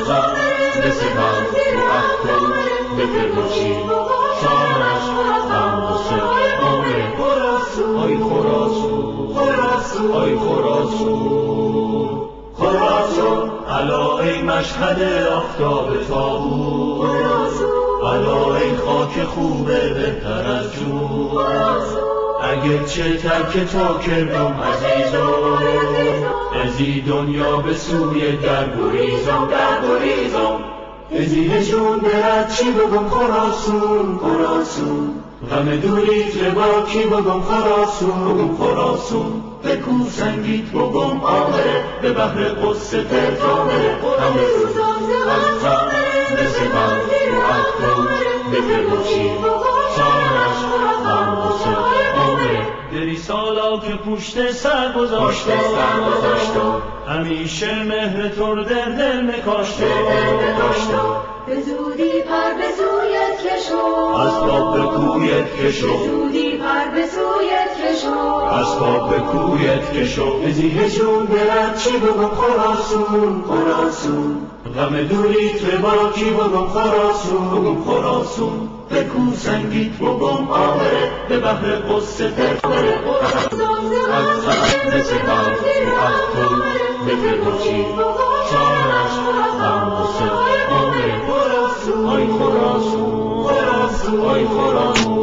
غم به سپر تو عهد بفرماشی شانش غم واسه آمه آی خراسون آی خراسون خراسون الا ای مشهد آفتاب تابون الا ای خاک خوبه بهتر از جون اگر چه ترک تا کردم عزیزم ازی دنیا به سوی در گریزم ازی هجون برد چی بگم خراسون غم دوریت با کی بگم خراسون بکو سنگیت بگم آمره به بحر قصه ترجامه همه از غم به سپر تو عهد بفرماشی شانش غم واسه آمره دری سالا که پشت سر گذاشتم همیشه مهر تو در دل میکاشتم به زودی پر به سویت کشو اسباب به کویت کشو به زودی پر به سویت کشو اسباب به کویت کشو ازی هجون برد چی بگم خراسون غم دوریت با کی بگم خراسون بکو سنگیت بگم آمره به بحر قصه ترجامه از غم به سپر تو عهد بفرماشی شانش غم واسه آمره آی خراسون آی خراسون